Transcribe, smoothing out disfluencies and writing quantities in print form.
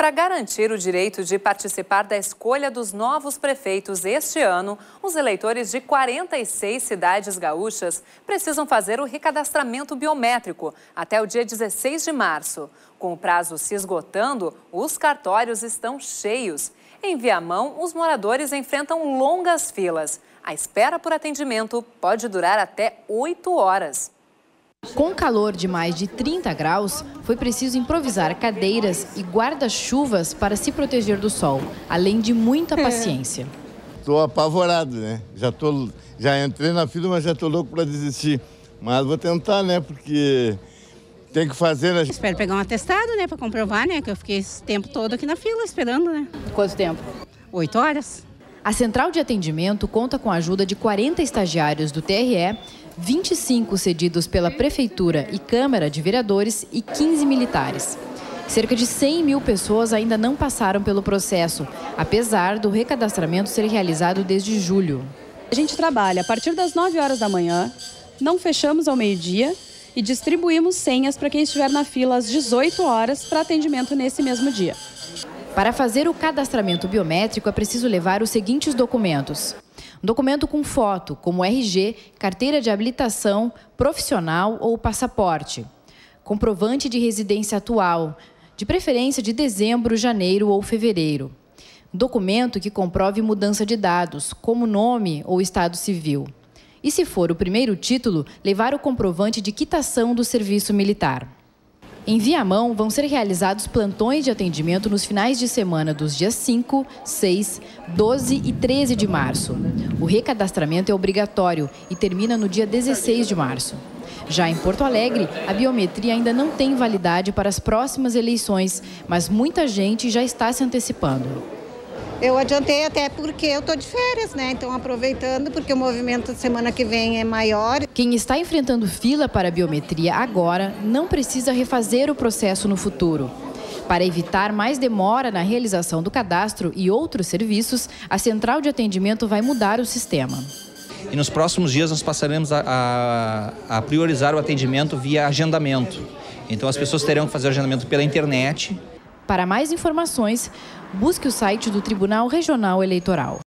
Para garantir o direito de participar da escolha dos novos prefeitos este ano, os eleitores de 46 cidades gaúchas precisam fazer o recadastramento biométrico até o dia 16 de março. Com o prazo se esgotando, os cartórios estão cheios. Em Viamão, os moradores enfrentam longas filas. A espera por atendimento pode durar até 8 horas. Com calor de mais de 30 graus, foi preciso improvisar cadeiras e guarda-chuvas para se proteger do sol, além de muita paciência. Estou apavorado, né? Já entrei na fila, mas já estou louco para desistir. Mas vou tentar, né? Porque tem que fazer, né? Espero pegar um atestado, né? Para comprovar, né? Que eu fiquei esse tempo todo aqui na fila esperando, né? Quanto tempo? 8 horas. A central de atendimento conta com a ajuda de 40 estagiários do TRE, 25 cedidos pela Prefeitura e Câmara de Vereadores e 15 militares. Cerca de 100 mil pessoas ainda não passaram pelo processo, apesar do recadastramento ser realizado desde julho. A gente trabalha a partir das 9 horas da manhã, não fechamos ao meio-dia e distribuímos senhas para quem estiver na fila às 18 horas para atendimento nesse mesmo dia. Para fazer o cadastramento biométrico é preciso levar os seguintes documentos. Um documento com foto, como RG, carteira de habilitação, profissional ou passaporte. Comprovante de residência atual, de preferência de dezembro, janeiro ou fevereiro. Documento que comprove mudança de dados, como nome ou estado civil. E se for o primeiro título, levar o comprovante de quitação do serviço militar. Em Viamão, vão ser realizados plantões de atendimento nos finais de semana dos dias 5, 6, 12 e 13 de março. O recadastramento é obrigatório e termina no dia 16 de março. Já em Porto Alegre, a biometria ainda não tem validade para as próximas eleições, mas muita gente já está se antecipando. Eu adiantei até porque eu estou de férias, né? Então aproveitando porque o movimento de semana que vem é maior. Quem está enfrentando fila para a biometria agora não precisa refazer o processo no futuro. Para evitar mais demora na realização do cadastro e outros serviços, a central de atendimento vai mudar o sistema. E nos próximos dias nós passaremos a priorizar o atendimento via agendamento. Então as pessoas terão que fazer o agendamento pela internet. Para mais informações, busque o site do Tribunal Regional Eleitoral.